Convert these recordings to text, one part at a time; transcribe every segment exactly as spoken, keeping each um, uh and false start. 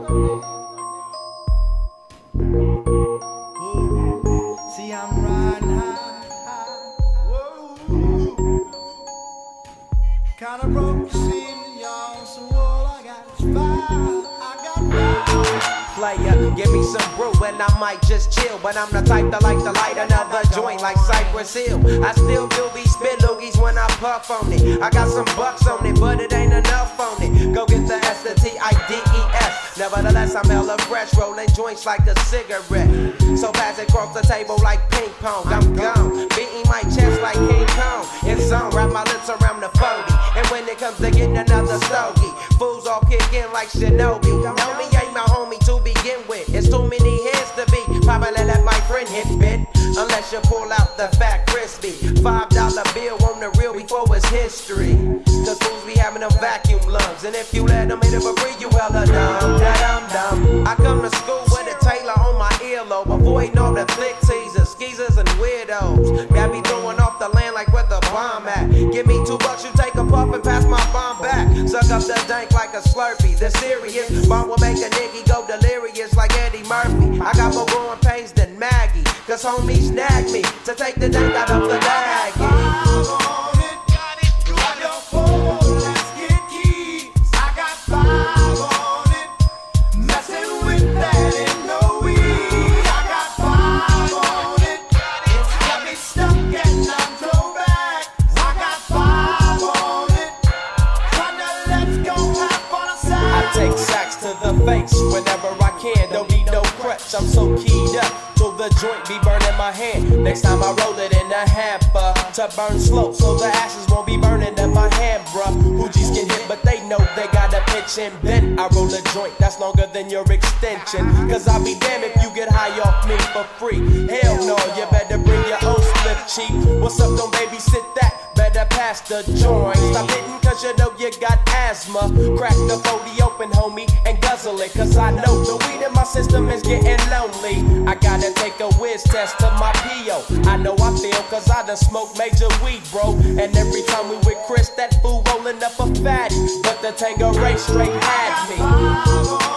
See, I'm riding high, high. Whoa. Kinda broke the scene, y'all. So all I got is fire. I got fire. Player, give me some brew and I might just chill. But I'm the type that like to light another joint like Cypress Hill. I still do be spit loogies when I puff on it. I got some bucks on it, but it ain't enough on it. Go get the S, the T I D E S. Nevertheless, I'm hella fresh, rolling joints like a cigarette. So pass it across the table like ping pong. I'm gone, beating my chest like King Kong. It's on, wrap my lips around the forty. And when it comes to getting another stogie, fools all kick in like Shinobi. Know me ain't my homie to begin with. It's too many hands to be. Probably let my friend hit bit. Unless you pull out the fat crispy five dollar bill on the real before it's history. Cause fools be having them vacuum lungs. And if you let them hit it for free, you hella dumb, da dum dum. I come to school with a Taylor on my earlobe, avoiding all the flick teasers, skeezers, and weirdos. Got me throwing off the land like where the bomb at. Give me two bucks, you take a puff and pass my bomb back. Suck up the dank like a Slurpee. The serious bomb will make a nigga go delirious like Eddie Murphy. I got more growing pains than Maggie, cause homies snagged me to take the dank out of the bag. Whenever I can, don't need no crutch, I'm so keyed up till the joint be burning my hand. Next time I roll it in a hamper to burn slow, so the ashes won't be burning in my hand, bruh. Hoogies get hit, but they know they got a pitch and bend. I roll a joint that's longer than your extension, cause I'll be damned if you get high off me for free. Hell no, you better bring your own slip, cheap. What's up, don't babysit that? Better pass the joint. Stop hitting cause you know you got asthma. Crack the forty open, homie, and guzzle it, cause I know the weed in my system is getting lonely. I gotta take a whiz test to my P O. I know I feel cause I done smoked major weed, bro. And every time we with Chris, that fool rolling up a fatty. But the Tangeray straight had me.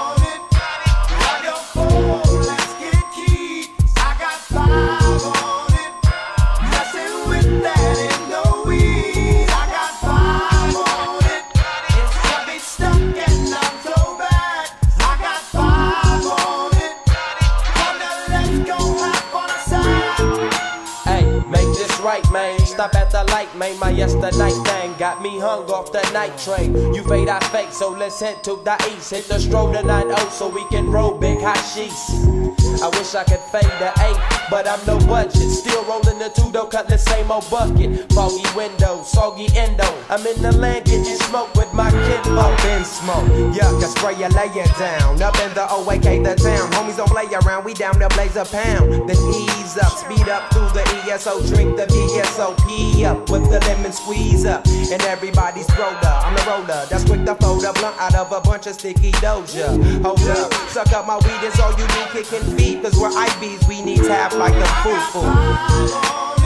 Right, man, stop at the light, man. My yesterday thing got me hung off the night train. You fade, I fake, so let's head to the east. Hit the stroll to nine oh so we can roll big hot sheets. I wish I could fade the eight, but I'm no budget. Still rolling the two though, cut the same old bucket. Foggy windows, soggy endo. I'm in the land getting smoke with my kinfolk. Up in smoke, yuck, I spray you, lay it down. Up in the O A K, the town. Homies don't play around, we down there blaze a pound. Then ease up, speed up through the E S O. Drink the V S O P up with the lemon squeeze up. And everybody's roller, I'm the roller that's quick to fold a blunt out of a bunch of sticky doja. Hold up, suck up my weed, it's all you do, kicking feet. Cause we're I Bs, we need tap like a foo-foo.